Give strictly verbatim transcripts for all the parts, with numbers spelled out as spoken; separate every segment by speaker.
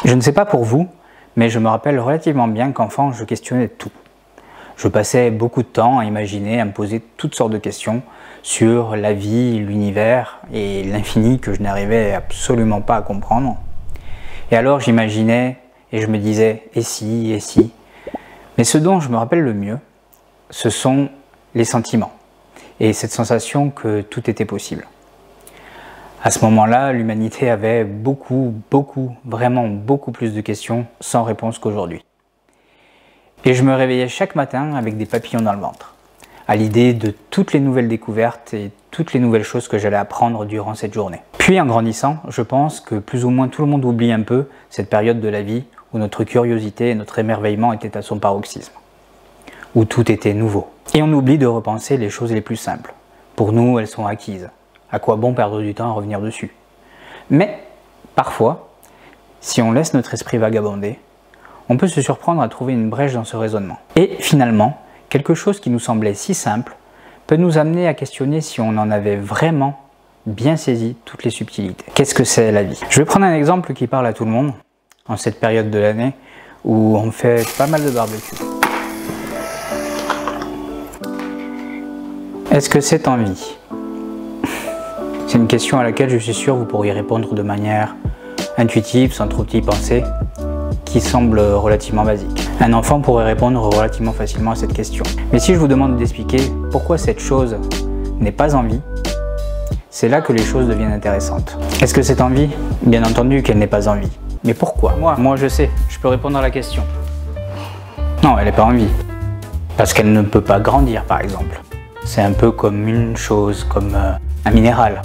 Speaker 1: Je ne sais pas pour vous, mais je me rappelle relativement bien qu'enfant, je questionnais tout. Je passais beaucoup de temps à imaginer, à me poser toutes sortes de questions sur la vie, l'univers et l'infini que je n'arrivais absolument pas à comprendre. Et alors j'imaginais et je me disais « et si, et si ». Mais ce dont je me rappelle le mieux, ce sont les sentiments et cette sensation que tout était possible. À ce moment-là, l'humanité avait beaucoup, beaucoup, vraiment beaucoup plus de questions sans réponse qu'aujourd'hui. Et je me réveillais chaque matin avec des papillons dans le ventre, à l'idée de toutes les nouvelles découvertes et toutes les nouvelles choses que j'allais apprendre durant cette journée. Puis en grandissant, je pense que plus ou moins tout le monde oublie un peu cette période de la vie où notre curiosité et notre émerveillement étaient à son paroxysme, où tout était nouveau. Et on oublie de repenser les choses les plus simples. Pour nous, elles sont acquises. À quoi bon perdre du temps à revenir dessus? Mais, parfois, si on laisse notre esprit vagabonder, on peut se surprendre à trouver une brèche dans ce raisonnement. Et finalement, quelque chose qui nous semblait si simple peut nous amener à questionner si on en avait vraiment bien saisi toutes les subtilités. Qu'est-ce que c'est la vie? Je vais prendre un exemple qui parle à tout le monde, en cette période de l'année où on fait pas mal de barbecue. Est-ce que c'est en vie? C'est une question à laquelle je suis sûr vous pourriez répondre de manière intuitive, sans trop y penser, qui semble relativement basique. Un enfant pourrait répondre relativement facilement à cette question. Mais si je vous demande d'expliquer pourquoi cette chose n'est pas en vie, c'est là que les choses deviennent intéressantes. Est-ce que c'est en vie? Bien entendu qu'elle n'est pas en vie. Mais pourquoi? Moi, moi je sais, je peux répondre à la question. Non, elle n'est pas en vie. Parce qu'elle ne peut pas grandir, par exemple. C'est un peu comme une chose, comme euh, un minéral.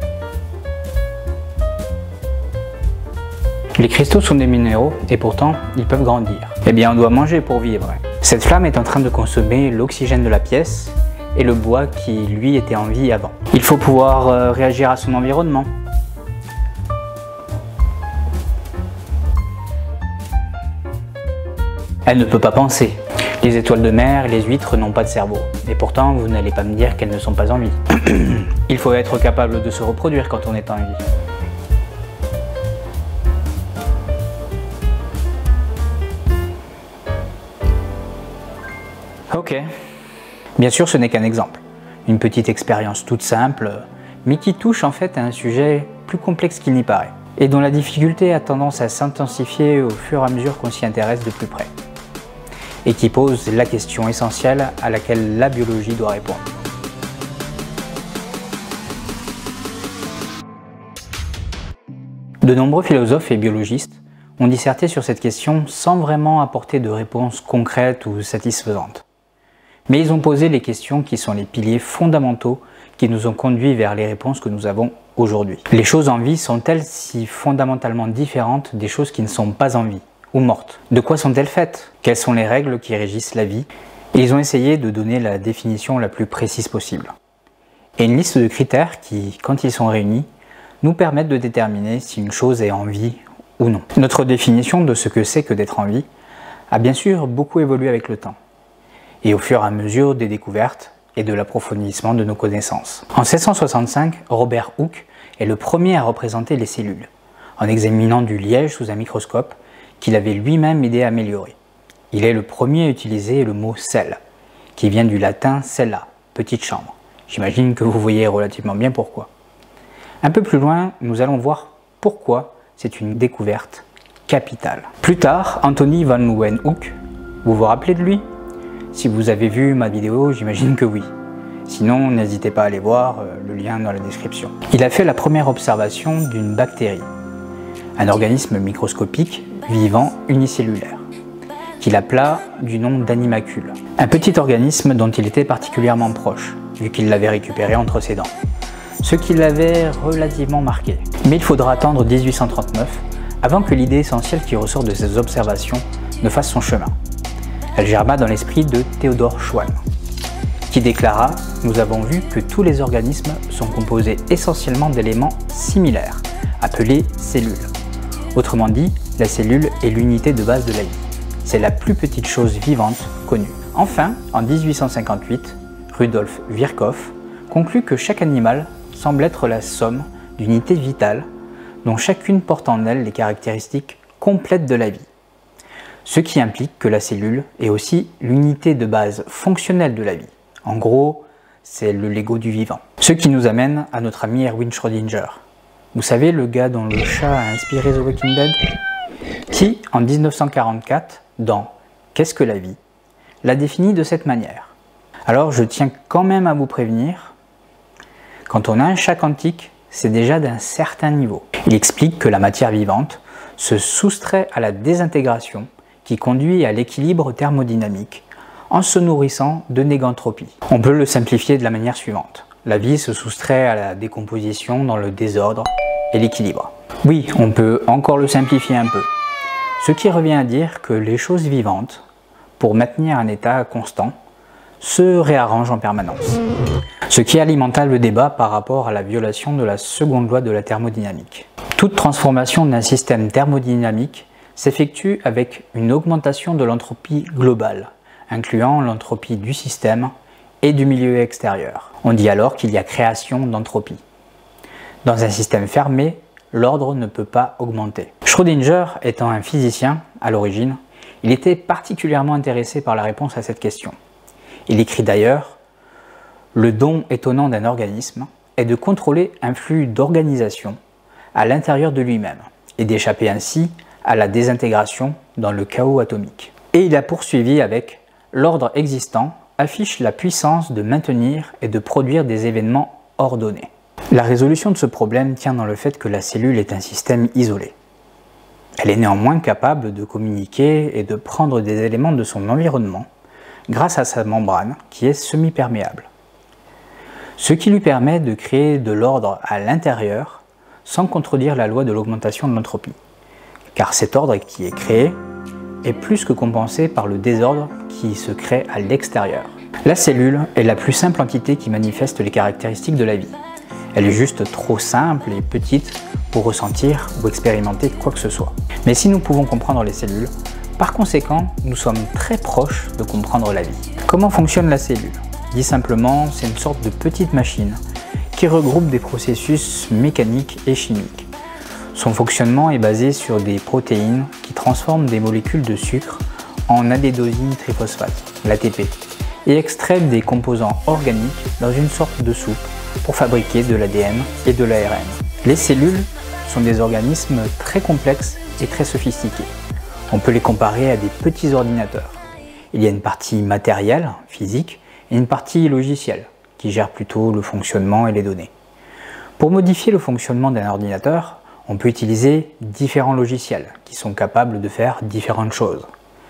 Speaker 1: Les cristaux sont des minéraux et pourtant ils peuvent grandir. Eh bien on doit manger pour vivre. Cette flamme est en train de consommer l'oxygène de la pièce et le bois qui lui était en vie avant. Il faut pouvoir euh, réagir à son environnement. Elle ne peut pas penser. Les étoiles de mer et les huîtres n'ont pas de cerveau. Et pourtant vous n'allez pas me dire qu'elles ne sont pas en vie. Il faut être capable de se reproduire quand on est en vie. Ok. Bien sûr, ce n'est qu'un exemple. Une petite expérience toute simple, mais qui touche en fait à un sujet plus complexe qu'il n'y paraît, et dont la difficulté a tendance à s'intensifier au fur et à mesure qu'on s'y intéresse de plus près, et qui pose la question essentielle à laquelle la biologie doit répondre. De nombreux philosophes et biologistes ont disserté sur cette question sans vraiment apporter de réponse concrète ou satisfaisante. Mais ils ont posé les questions qui sont les piliers fondamentaux qui nous ont conduits vers les réponses que nous avons aujourd'hui. Les choses en vie sont-elles si fondamentalement différentes des choses qui ne sont pas en vie ou mortes? De quoi sont-elles faites? Quelles sont les règles qui régissent la vie? Et ils ont essayé de donner la définition la plus précise possible. Et une liste de critères qui, quand ils sont réunis, nous permettent de déterminer si une chose est en vie ou non. Notre définition de ce que c'est que d'être en vie a bien sûr beaucoup évolué avec le temps, et au fur et à mesure des découvertes et de l'approfondissement de nos connaissances. En mille sept cent soixante-cinq, Robert Hooke est le premier à représenter les cellules, en examinant du liège sous un microscope qu'il avait lui-même aidé à améliorer. Il est le premier à utiliser le mot « cell », qui vient du latin « cella », petite chambre. J'imagine que vous voyez relativement bien pourquoi. Un peu plus loin, nous allons voir pourquoi c'est une découverte capitale. Plus tard, Anthony van Leeuwenhoek, vous vous rappelez de lui? Si vous avez vu ma vidéo, j'imagine que oui. Sinon, n'hésitez pas à aller voir, euh, le lien dans la description. Il a fait la première observation d'une bactérie, un organisme microscopique vivant unicellulaire, qu'il appela du nom d'animacule. Un petit organisme dont il était particulièrement proche, vu qu'il l'avait récupéré entre ses dents, ce qui l'avait relativement marqué. Mais il faudra attendre mille huit cent trente-neuf avant que l'idée essentielle qui ressort de ces observations ne fasse son chemin. Elle germa dans l'esprit de Theodor Schwann, qui déclara « Nous avons vu que tous les organismes sont composés essentiellement d'éléments similaires, appelés cellules. Autrement dit, la cellule est l'unité de base de la vie. C'est la plus petite chose vivante connue. » Enfin, en mille huit cent cinquante-huit, Rudolf Virchow conclut que chaque animal semble être la somme d'unités vitales dont chacune porte en elle les caractéristiques complète de la vie. Ce qui implique que la cellule est aussi l'unité de base fonctionnelle de la vie. En gros, c'est le Lego du vivant. Ce qui nous amène à notre ami Erwin Schrödinger. Vous savez, le gars dont le chat a inspiré The Walking Dead, qui, en mille neuf cent quarante-quatre, dans Qu'est-ce que la vie, l'a défini de cette manière. Alors je tiens quand même à vous prévenir, quand on a un chat quantique, c'est déjà d'un certain niveau. Il explique que la matière vivante se soustrait à la désintégration qui conduit à l'équilibre thermodynamique en se nourrissant de négantropie. On peut le simplifier de la manière suivante. La vie se soustrait à la décomposition dans le désordre et l'équilibre. Oui, on peut encore le simplifier un peu. Ce qui revient à dire que les choses vivantes, pour maintenir un état constant, se réarrangent en permanence. Ce qui alimenta le débat par rapport à la violation de la seconde loi de la thermodynamique. Toute transformation d'un système thermodynamique s'effectue avec une augmentation de l'entropie globale, incluant l'entropie du système et du milieu extérieur. On dit alors qu'il y a création d'entropie. Dans un système fermé, l'ordre ne peut pas augmenter. Schrödinger étant un physicien à l'origine, il était particulièrement intéressé par la réponse à cette question. Il écrit d'ailleurs « Le don étonnant d'un organisme est de contrôler un flux d'organisation à l'intérieur de lui-même et d'échapper ainsi à la désintégration dans le chaos atomique. » Et il a poursuivi avec « L'ordre existant affiche la puissance de maintenir et de produire des événements ordonnés. » La résolution de ce problème tient dans le fait que la cellule est un système isolé. Elle est néanmoins capable de communiquer et de prendre des éléments de son environnement grâce à sa membrane qui est semi-perméable. Ce qui lui permet de créer de l'ordre à l'intérieur sans contredire la loi de l'augmentation de l'entropie, car cet ordre qui est créé est plus que compensé par le désordre qui se crée à l'extérieur. La cellule est la plus simple entité qui manifeste les caractéristiques de la vie. Elle est juste trop simple et petite pour ressentir ou expérimenter quoi que ce soit. Mais si nous pouvons comprendre les cellules, par conséquent, nous sommes très proches de comprendre la vie. Comment fonctionne la cellule? Dit simplement, c'est une sorte de petite machine qui regroupe des processus mécaniques et chimiques. Son fonctionnement est basé sur des protéines qui transforment des molécules de sucre en adénosine triphosphate, l'A T P, et extraient des composants organiques dans une sorte de soupe pour fabriquer de l'A D N et de l'A R N. Les cellules sont des organismes très complexes et très sophistiqués. On peut les comparer à des petits ordinateurs. Il y a une partie matérielle, physique, et une partie logicielle, qui gère plutôt le fonctionnement et les données. Pour modifier le fonctionnement d'un ordinateur, on peut utiliser différents logiciels qui sont capables de faire différentes choses.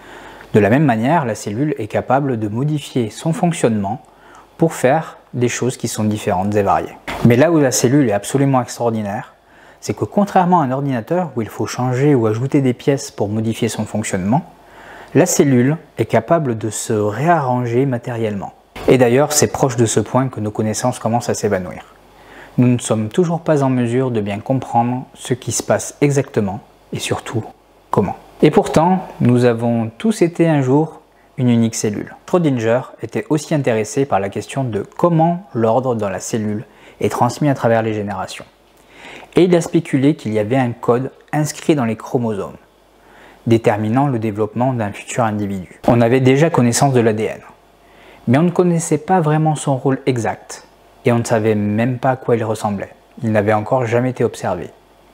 Speaker 1: De la même manière, la cellule est capable de modifier son fonctionnement pour faire des choses qui sont différentes et variées. Mais là où la cellule est absolument extraordinaire, c'est que contrairement à un ordinateur où il faut changer ou ajouter des pièces pour modifier son fonctionnement, la cellule est capable de se réarranger matériellement. Et d'ailleurs, c'est proche de ce point que nos connaissances commencent à s'évanouir. Nous ne sommes toujours pas en mesure de bien comprendre ce qui se passe exactement et surtout comment. Et pourtant, nous avons tous été un jour une unique cellule. Schrödinger était aussi intéressé par la question de comment l'ordre dans la cellule est transmis à travers les générations. Et il a spéculé qu'il y avait un code inscrit dans les chromosomes, déterminant le développement d'un futur individu. On avait déjà connaissance de l'A D N, mais on ne connaissait pas vraiment son rôle exact, et on ne savait même pas à quoi il ressemblait. Il n'avait encore jamais été observé.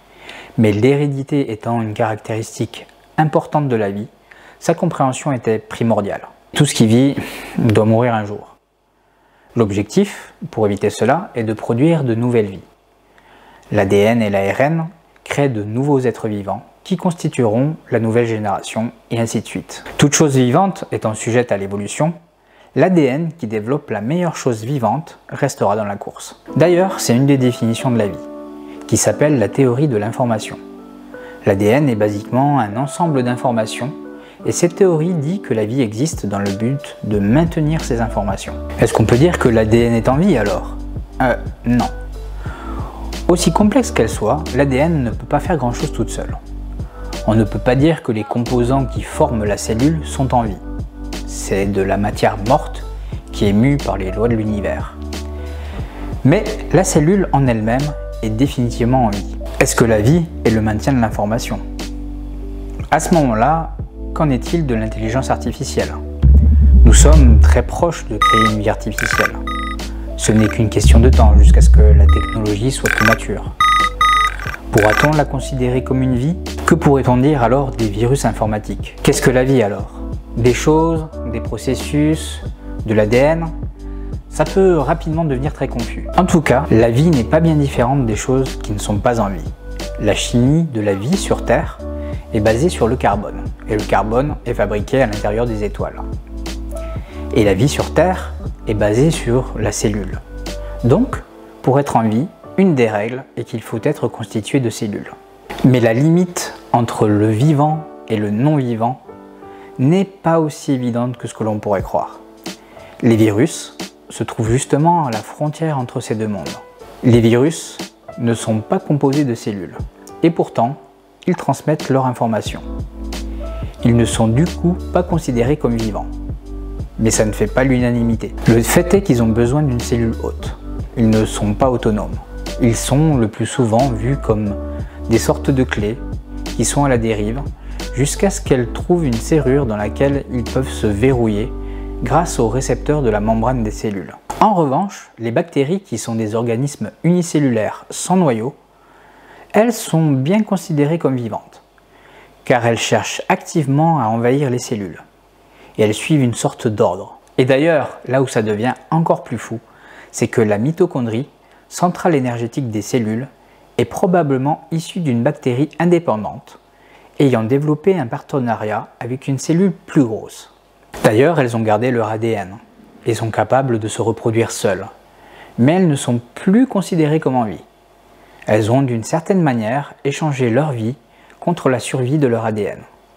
Speaker 1: Mais l'hérédité étant une caractéristique importante de la vie, sa compréhension était primordiale. Tout ce qui vit doit mourir un jour. L'objectif, pour éviter cela, est de produire de nouvelles vies. L'A D N et l'A R N créent de nouveaux êtres vivants qui constitueront la nouvelle génération et ainsi de suite. Toute chose vivante étant sujette à l'évolution, l'A D N qui développe la meilleure chose vivante restera dans la course. D'ailleurs, c'est une des définitions de la vie, qui s'appelle la théorie de l'information. L'A D N est basiquement un ensemble d'informations et cette théorie dit que la vie existe dans le but de maintenir ces informations. Est-ce qu'on peut dire que l'A D N est en vie alors? Euh, non. Aussi complexe qu'elle soit, l'A D N ne peut pas faire grand-chose toute seule. On ne peut pas dire que les composants qui forment la cellule sont en vie. C'est de la matière morte qui est mue par les lois de l'univers. Mais la cellule en elle-même est définitivement en vie. Est-ce que la vie est le maintien de l'information? À ce moment-là, qu'en est-il de l'intelligence artificielle? Nous sommes très proches de créer une vie artificielle. Ce n'est qu'une question de temps jusqu'à ce que la technologie soit plus mature. Pourra-t-on la considérer comme une vie? Que pourrait-on dire alors des virus informatiques? Qu'est-ce que la vie alors? Des choses, des processus, de l'A D N? Ça peut rapidement devenir très confus. En tout cas, la vie n'est pas bien différente des choses qui ne sont pas en vie. La chimie de la vie sur Terre est basée sur le carbone, et le carbone est fabriqué à l'intérieur des étoiles. Et la vie sur Terre est basée sur la cellule. Donc, pour être en vie, une des règles est qu'il faut être constitué de cellules. Mais la limite entre le vivant et le non-vivant n'est pas aussi évidente que ce que l'on pourrait croire. Les virus se trouvent justement à la frontière entre ces deux mondes. Les virus ne sont pas composés de cellules, et pourtant, ils transmettent leur information. Ils ne sont du coup pas considérés comme vivants. Mais ça ne fait pas l'unanimité. Le fait est qu'ils ont besoin d'une cellule hôte. Ils ne sont pas autonomes. Ils sont le plus souvent vus comme des sortes de clés qui sont à la dérive jusqu'à ce qu'elles trouvent une serrure dans laquelle ils peuvent se verrouiller grâce aux récepteurs de la membrane des cellules. En revanche, les bactéries, qui sont des organismes unicellulaires sans noyau, elles sont bien considérées comme vivantes, car elles cherchent activement à envahir les cellules, et elles suivent une sorte d'ordre. Et d'ailleurs, là où ça devient encore plus fou, c'est que la mitochondrie, centrale énergétique des cellules, est probablement issue d'une bactérie indépendante, ayant développé un partenariat avec une cellule plus grosse. D'ailleurs, elles ont gardé leur A D N et sont capables de se reproduire seules, mais elles ne sont plus considérées comme en vie. Elles ont d'une certaine manière échangé leur vie contre la survie de leur A D N.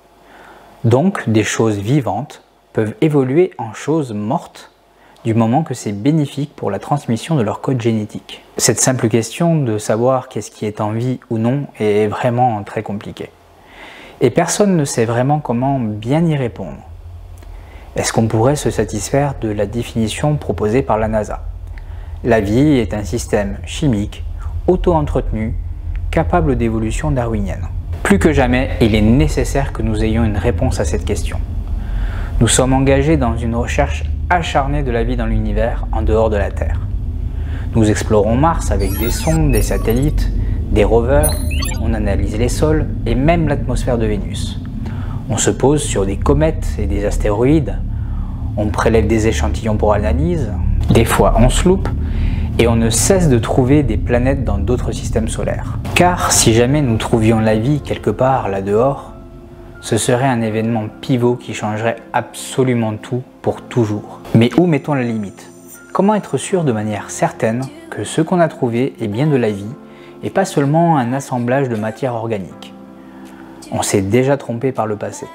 Speaker 1: Donc, des choses vivantes peuvent évoluer en choses mortes du moment que c'est bénéfique pour la transmission de leur code génétique. Cette simple question de savoir qu'est-ce qui est en vie ou non est vraiment très compliquée. Et personne ne sait vraiment comment bien y répondre. Est-ce qu'on pourrait se satisfaire de la définition proposée par la NASA? La vie est un système chimique, auto-entretenu, capable d'évolution darwinienne. Plus que jamais, il est nécessaire que nous ayons une réponse à cette question. Nous sommes engagés dans une recherche acharnée de la vie dans l'univers en dehors de la Terre. Nous explorons Mars avec des sondes, des satellites, des rovers, on analyse les sols et même l'atmosphère de Vénus. On se pose sur des comètes et des astéroïdes, on prélève des échantillons pour analyse, des fois on se loupe, et on ne cesse de trouver des planètes dans d'autres systèmes solaires. Car si jamais nous trouvions la vie quelque part là-dehors, ce serait un événement pivot qui changerait absolument tout pour toujours. Mais où mettons la limite? Comment être sûr de manière certaine que ce qu'on a trouvé est bien de la vie et pas seulement un assemblage de matière organique? On s'est déjà trompé par le passé.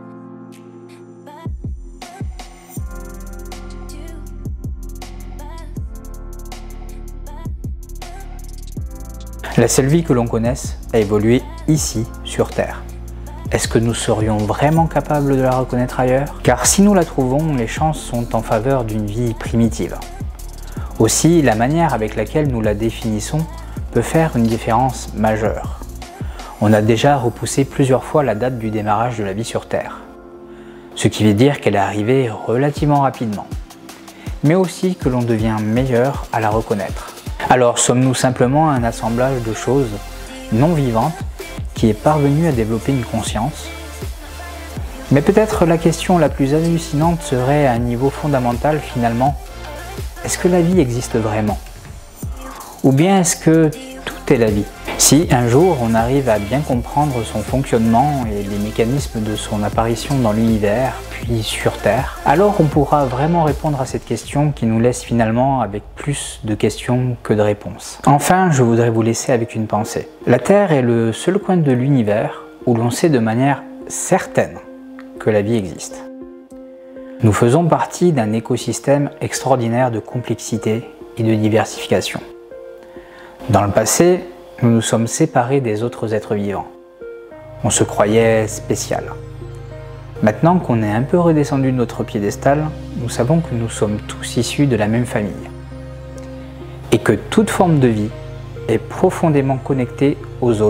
Speaker 1: La seule vie que l'on connaisse a évolué ici, sur Terre. Est-ce que nous serions vraiment capables de la reconnaître ailleurs? Car si nous la trouvons, les chances sont en faveur d'une vie primitive. Aussi, la manière avec laquelle nous la définissons peut faire une différence majeure. On a déjà repoussé plusieurs fois la date du démarrage de la vie sur Terre, ce qui veut dire qu'elle est arrivée relativement rapidement, mais aussi que l'on devient meilleur à la reconnaître. Alors, sommes-nous simplement un assemblage de choses non vivantes qui est parvenu à développer une conscience? Mais peut-être la question la plus hallucinante serait à un niveau fondamental finalement, est-ce que la vie existe vraiment? Ou bien est-ce que tout est la vie? Si un jour on arrive à bien comprendre son fonctionnement et les mécanismes de son apparition dans l'univers, puis sur Terre, alors on pourra vraiment répondre à cette question qui nous laisse finalement avec plus de questions que de réponses. Enfin, je voudrais vous laisser avec une pensée. La Terre est le seul coin de l'univers où l'on sait de manière certaine que la vie existe. Nous faisons partie d'un écosystème extraordinaire de complexité et de diversification. Dans le passé, nous nous sommes séparés des autres êtres vivants. On se croyait spécial. Maintenant qu'on est un peu redescendu de notre piédestal, nous savons que nous sommes tous issus de la même famille. Et que toute forme de vie est profondément connectée aux autres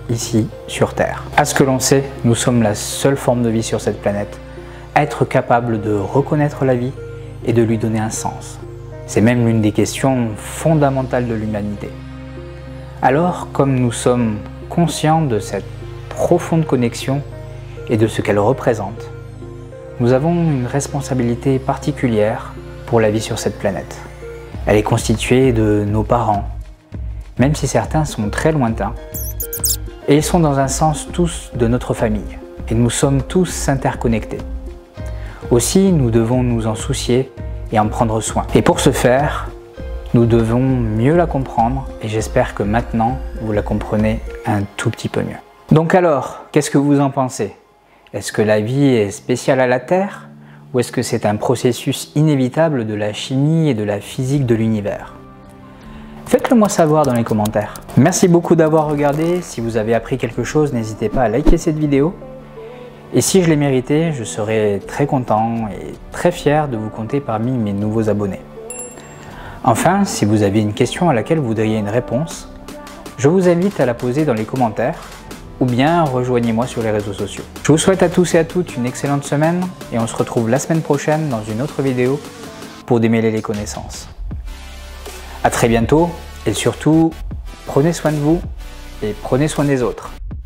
Speaker 1: ici sur Terre. À ce que l'on sait, nous sommes la seule forme de vie sur cette planète à être capable de reconnaître la vie et de lui donner un sens. C'est même l'une des questions fondamentales de l'humanité. Alors, comme nous sommes conscients de cette profonde connexion et de ce qu'elle représente, nous avons une responsabilité particulière pour la vie sur cette planète. Elle est constituée de nos parents, même si certains sont très lointains, et ils sont dans un sens tous de notre famille, et nous sommes tous interconnectés. Aussi, nous devons nous en soucier et en prendre soin. Et pour ce faire, nous devons mieux la comprendre, et j'espère que maintenant, vous la comprenez un tout petit peu mieux. Donc alors, qu'est-ce que vous en pensez? Est-ce que la vie est spéciale à la Terre? Ou est-ce que c'est un processus inévitable de la chimie et de la physique de l'univers? Faites-le moi savoir dans les commentaires. Merci beaucoup d'avoir regardé. Si vous avez appris quelque chose, n'hésitez pas à liker cette vidéo. Et si je l'ai mérité, je serai très content et très fier de vous compter parmi mes nouveaux abonnés. Enfin, si vous avez une question à laquelle vous voudriez une réponse, je vous invite à la poser dans les commentaires ou bien rejoignez-moi sur les réseaux sociaux. Je vous souhaite à tous et à toutes une excellente semaine et on se retrouve la semaine prochaine dans une autre vidéo pour démêler les connaissances. À très bientôt et surtout, prenez soin de vous et prenez soin des autres.